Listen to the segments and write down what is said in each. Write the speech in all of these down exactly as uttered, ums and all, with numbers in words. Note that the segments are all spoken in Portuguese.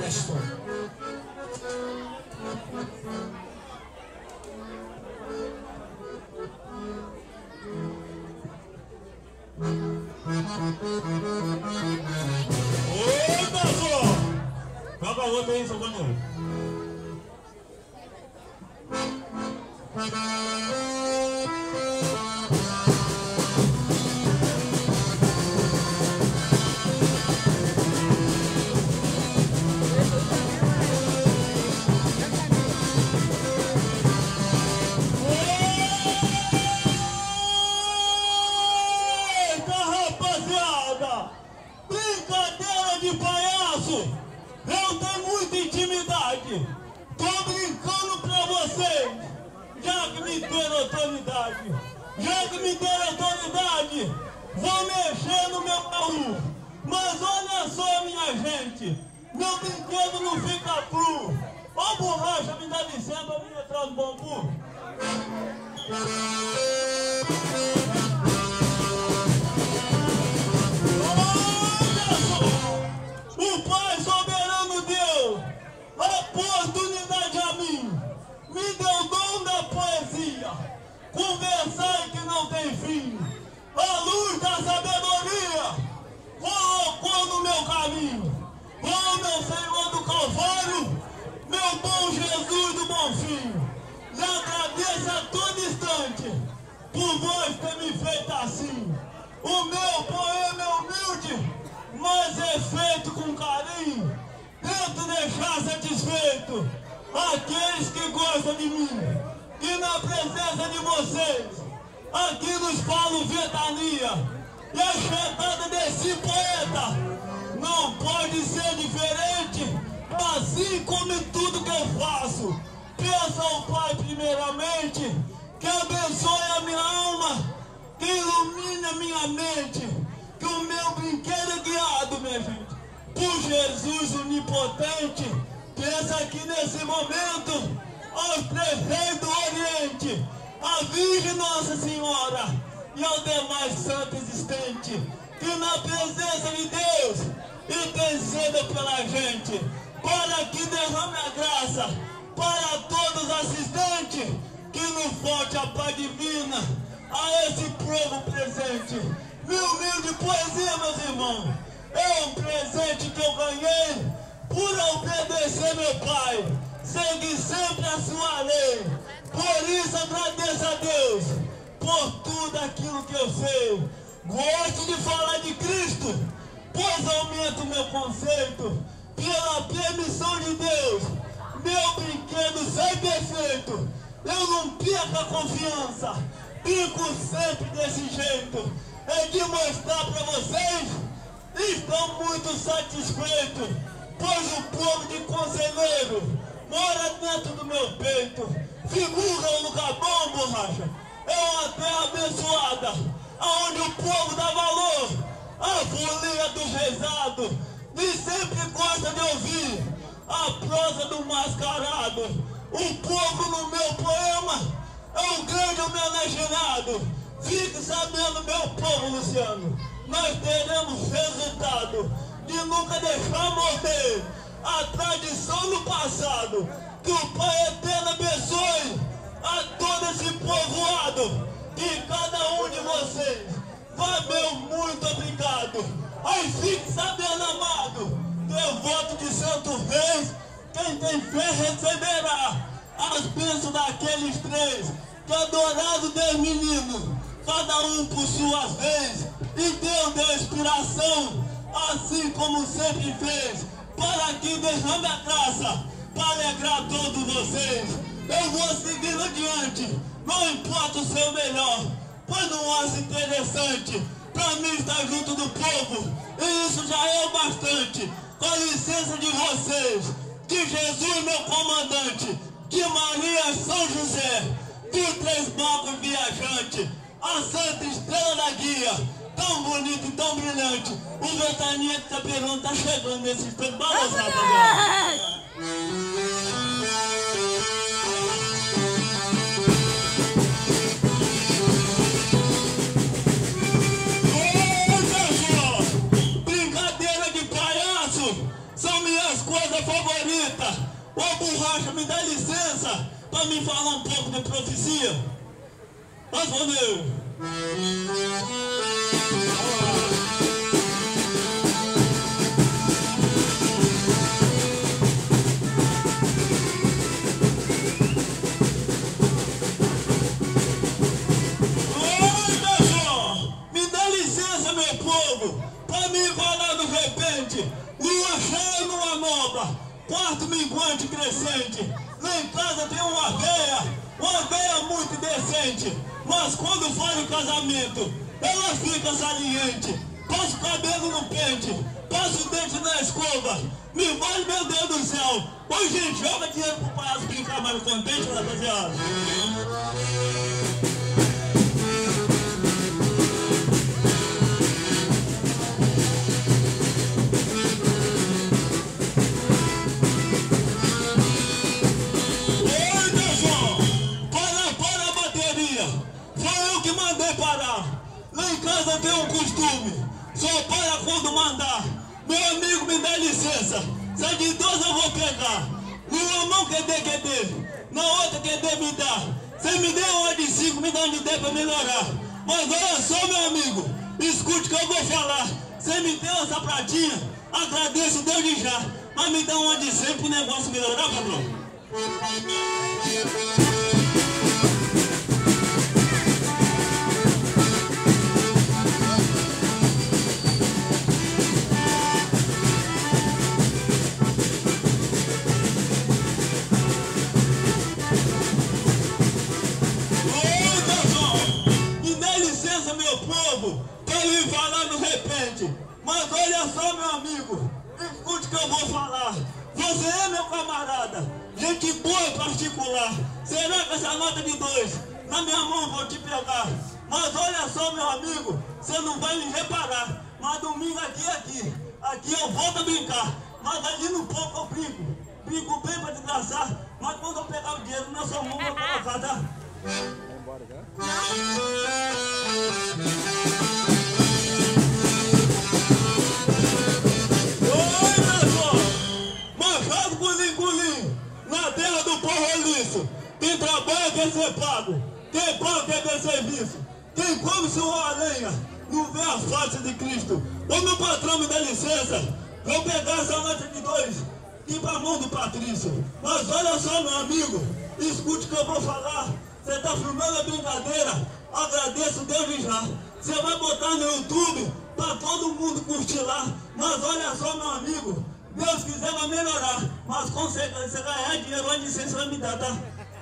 Ernesto. Eita, só! Joga outra aí, seu banheiro. Brincadeira de palhaço! Eu tenho muita intimidade! Tô brincando pra vocês! Já que me deram autoridade! Já que me deram autoridade! Vou mexer no meu baú! Mas olha só, minha gente! Meu brinquedo não fica cru! Ô borracha, me dá licença pra mim entrar no bambu! O Pai soberano deu oportunidade a mim, me deu o dom da poesia, conversar que não tem fim, a luz da sabedoria colocou no meu caminho, oh meu Senhor do Calvário, meu bom Jesus do Bonfim, lhe agradeço a todo instante, por vós ter me feito assim, o meu poema é humilde, mas é feito com carinho, tento deixar satisfeito aqueles que gostam de mim, e na presença de vocês, aqui nos falo Ventania, e a chegada desse poeta não pode ser diferente, assim como tudo que eu faço, peço ao Pai primeiramente, que abençoe a minha alma, que ilumine a minha mente, que o meu brinquedo é guiado, minha gente, por Jesus onipotente. Pensa aqui nesse momento aos prefeitos do Oriente, a Virgem Nossa Senhora e ao demais santo existente, que na presença de Deus interceda pela gente, para que derrame a graça para todos os assistentes, que não falte a paz divina a esse povo presente. Minha humilde poesia, meus irmãos, é um presente que eu ganhei por obedecer meu Pai, seguir sempre a sua lei. Por isso agradeço a Deus por tudo aquilo que eu sei. Gosto de falar de Cristo, pois aumento meu conceito. Pela permissão de Deus, meu brinquedo sai perfeito. Eu não perco a confiança, fico sempre desse jeito. É de mostrar para vocês, estou muito satisfeito, pois o povo de Conselheiro mora dentro do meu peito. Figura um lugar bom, borracha, é uma terra abençoada, onde o povo dá valor à folia do rezado, e sempre gosta de ouvir a prosa do mascarado. O povo no meu poema é um grande homenageado. Fique sabendo, meu povo, Luciano, nós teremos resultado de nunca deixar morrer a tradição do passado. Que o Pai Eterno abençoe a todo esse povoado, e cada um de vocês vai, meu muito obrigado. Aí fique sabendo, amado, devoto de Santo Reis, quem tem fé receberá as bênçãos daqueles três, que adorado Deus menino, cada um por sua vez, e Deus deu inspiração, assim como sempre fez, para que derrame a graça, para alegrar todos vocês. Eu vou seguindo adiante, não importa o seu melhor, pois não acho interessante para mim estar junto do povo, e isso já é o bastante. Com licença de vocês, de Jesus meu comandante, de Maria São José, de Três Bancos viajante, a Santa Estrela da Guia, tão bonito e tão brilhante. O Ventania de Itaperuna tá chegando nesse instante. Balançar, rapaziada. Brincadeira de palhaço, são minhas coisas favoritas. Ô Borracha, me dá licença para me falar um pouco de profecia. Mas vamos ver. Para me falar do repente, lua cheia numa nova, quarto minguante crescente. Lá em casa tem uma veia, uma veia muito decente, mas quando fala em casamento, ela fica saliente. Passo o cabelo no pente, passo o dente na escova, me vale, meu Deus do céu. Oi, gente, joga dinheiro pro palhaço brincar mais contente, rapaziada. Lá em casa tem um costume, só para quando mandar. Meu amigo, me dá licença, se é de dois eu vou pegar. Numa mão que dê, que dê, na outra que dê, me dá. Se me der uma de cinco, me dá uma de dez para melhorar. Mas olha só, meu amigo, escute o que eu vou falar. Você me deu essa pratinha, agradeço Deus de já. Mas me dá uma de cem para o negócio melhorar, patrão. Para me falar no repente, mas olha só, meu amigo, escute o que eu vou falar. Você é meu camarada, gente boa e particular. Será que essa nota de dois na minha mão vou te pegar? Mas olha só, meu amigo, você não vai me reparar. Mas domingo aqui, aqui, aqui eu volto a brincar. Mas ali no pouco eu brinco, brinco bem pra desgraçar. Mas quando eu pegar o dinheiro na sua mão eu vou colocar, tá? Vambora, já? Na terra do pão roliço, quem trabalha quer ser pago, quem paga quer ver serviço, quem come sua lenha, não vê a face de Cristo. Ô meu patrão, me dá licença, vou pegar essa nota de dois e pra mão do Patrício. Mas olha só, meu amigo, escute o que eu vou falar. Você tá filmando a brincadeira, agradeço Deus de já. Você vai botar no YouTube pra todo mundo curtir lá. Mas olha só, meu amigo, Deus quiser vai melhorar, mas com certeza você ganhar dinheiro, a licença vai me dar, tá?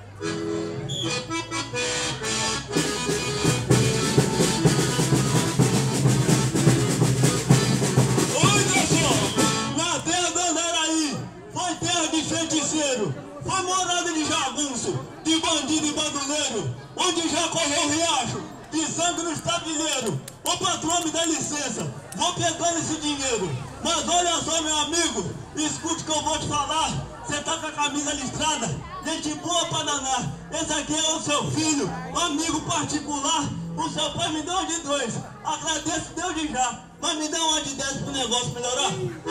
Olha só, na terra do Andaraí, foi terra de feiticeiro, foi morada de jagunço, de bandido e bandoleiro, onde já correu o riacho, de sangue no estabilheiro. Ô patrão, me dá licença, vou pegando esse dinheiro. Mas olha só, meu amigo, escute o que eu vou te falar. Você tá com a camisa listrada, gente boa pra danar. Esse aqui é o seu filho, amigo particular. O seu pai me deu uma de dois, agradeço Deus de já. Mas me dá uma de dez pro negócio melhorar.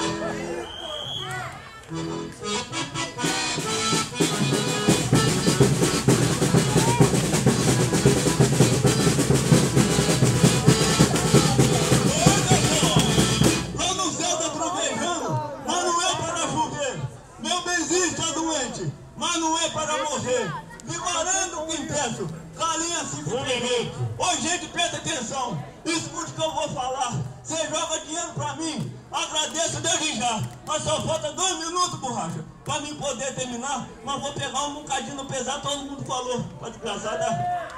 Mas não é para morrer. Me varando o que impeço, galinha se ferrei. Ô gente, presta atenção, escute o que eu vou falar. Você joga dinheiro pra mim, agradeço desde já. Mas só falta dois minutos, Borracha, pra mim poder terminar. Mas vou pegar um bocadinho pesado, todo mundo falou. Pode desgraçada.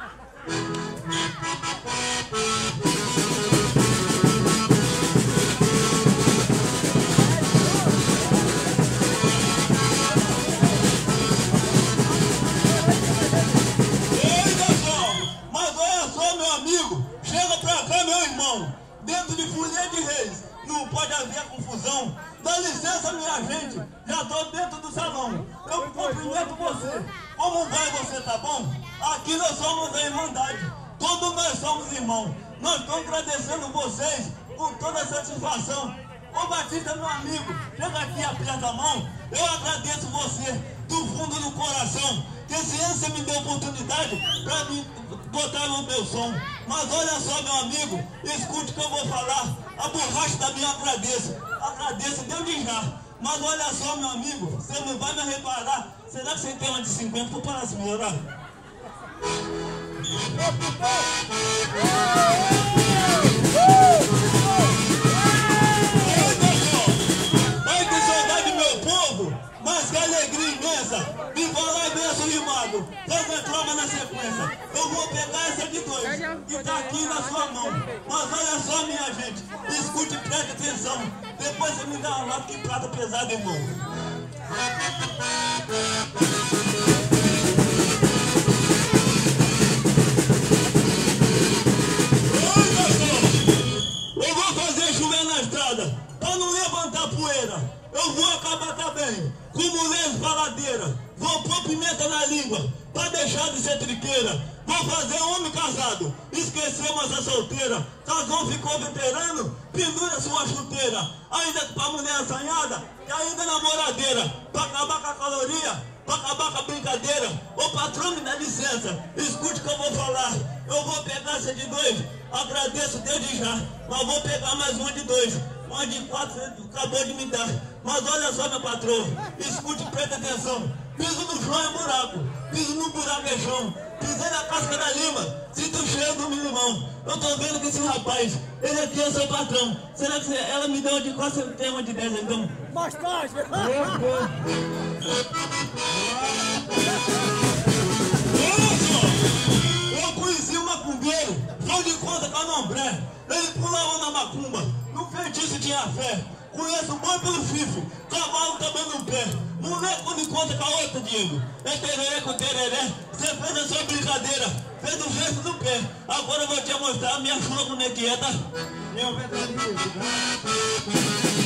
Dentro de Folia de Reis, não pode haver confusão. Dá licença, minha gente, já estou dentro do salão. Eu cumprimento você. Como vai você, tá bom? Aqui nós somos a Irmandade, todos nós somos irmãos. Nós estamos agradecendo vocês com toda a satisfação. Ô Batista, meu amigo, chega aqui, aperta a mão. Eu agradeço você do fundo do coração, que esse ano você me deu oportunidade para me botar no meu som. Mas olha só, meu amigo, escute o que eu vou falar. A borracha também eu agradeço. Agradeço, deu de já. Mas olha só, meu amigo, você não vai me reparar. Será que você tem uma de cinquenta? Vou parar de melhorar. Ai, que saudade, meu povo, mas que alegria imensa. Me falar benção rimado, faz a trova na sequência. Eu vou pegar essa de dois, que tá aqui na sua mão. Mas olha só, minha gente, escute e preste atenção. Depois você me dá uma lata que prata pesado, irmão. Eu vou fazer chover na estrada, pra não levantar poeira. Eu vou acabar também com mulheres faladeiras. Vou pôr pimenta na língua, pra deixar de ser triqueira. Vou fazer homem casado, esquecemos a solteira. Casou, ficou veterano, pendura sua chuteira. Ainda pra mulher assanhada, e ainda namoradeira. Pra acabar com a caloria, pra acabar com a brincadeira. Ô patrão, me dá licença, escute o que eu vou falar. Eu vou pegar essa de dois, agradeço desde já. Mas vou pegar mais uma de dois, uma de quatro você acabou de me dar. Mas olha só, meu patrão, escute e preste atenção. Piso no chão é buraco, piso no buraco é chão. Pisei na casca da lima, sinto o cheiro do limão. Eu tô vendo que esse rapaz, ele aqui é seu patrão. Será que ela me deu uma de quatro, você tem uma de dez então? Mais tarde! Eu conheci um macumbeiro, show de conta Canombré. Ele pulava na macumba, no feitiço tinha fé. Conheço boi pelo chifre, cavalo também no pé. Moleque quando encontra com a outra, Diego, é tereré com tereré. Você fez a sua brincadeira, fez o gesto do pé. Agora eu vou te mostrar a minha chula como é que é, tá? Meu